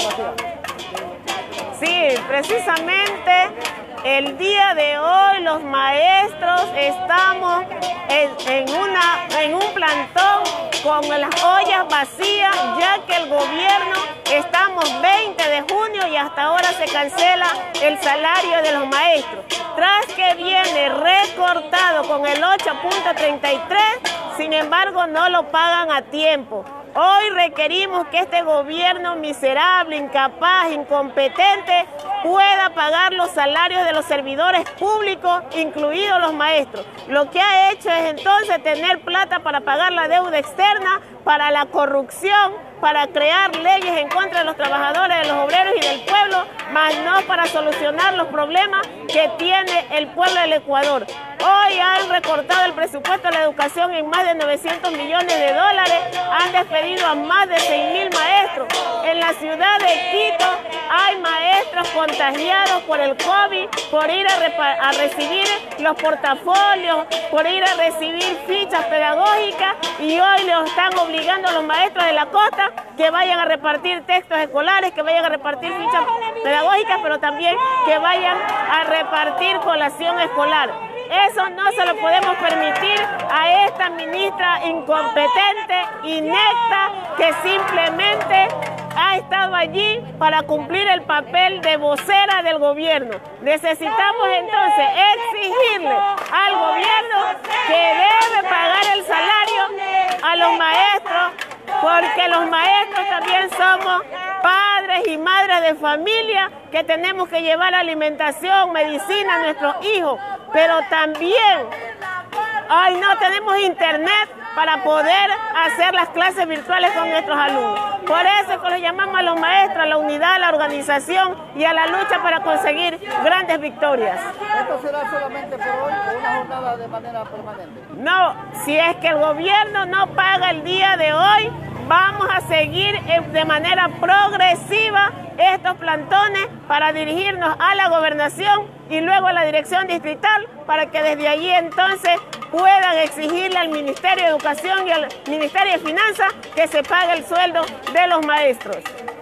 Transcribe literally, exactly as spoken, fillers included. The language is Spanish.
Sí, precisamente el día de hoy los maestros estamos en, en, una, en un plantón con las ollas vacías, ya que el gobierno, estamos veinte de junio y hasta ahora se cancela el salario de los maestros. Tras que viene recortado con el ocho punto treinta y tres, sin embargo no lo pagan a tiempo. Hoy requerimos que este gobierno miserable, incapaz, incompetente, pueda pagar los salarios de los servidores públicos, incluidos los maestros. Lo que ha hecho es entonces tener plata para pagar la deuda externa, para la corrupción, para crear leyes en contra de los trabajadores, de los obreros y del pueblo, más no para solucionar los problemas que tiene el pueblo del Ecuador. Hoy han recortado el presupuesto de la educación en más de novecientos millones de dólares, han despedido a más de seis mil maestros. En la ciudad de Quito hay maestros contagiados por el COVID, por ir a, a recibir los portafolios, por ir a recibir fichas pedagógicas, y hoy le están obligando a los maestros de la costa que vayan a repartir textos escolares, que vayan a repartir fichas pedagógicas, pero también que vayan a repartir colación escolar. Eso no se lo podemos permitir a esta ministra incompetente, inepta, que simplemente ha estado allí para cumplir el papel de vocera del gobierno. Necesitamos entonces exigirle al gobierno que debe pagar el salario a los maestros, porque los maestros también somos padres y madres de familia que tenemos que llevar alimentación, medicina a nuestros hijos, pero también hoy no tenemos internet para poder hacer las clases virtuales con nuestros alumnos. Por eso es que los llamamos a los maestros, a la unidad, a la organización y a la lucha para conseguir grandes victorias. ¿Esto será solamente por hoy o una jornada de manera permanente? No, si es que el gobierno no paga el día de hoy, vamos a seguir de manera progresiva estos plantones para dirigirnos a la gobernación y luego a la dirección distrital, para que desde allí entonces puedan exigirle al Ministerio de Educación y al Ministerio de Finanzas que se pague el sueldo de los maestros.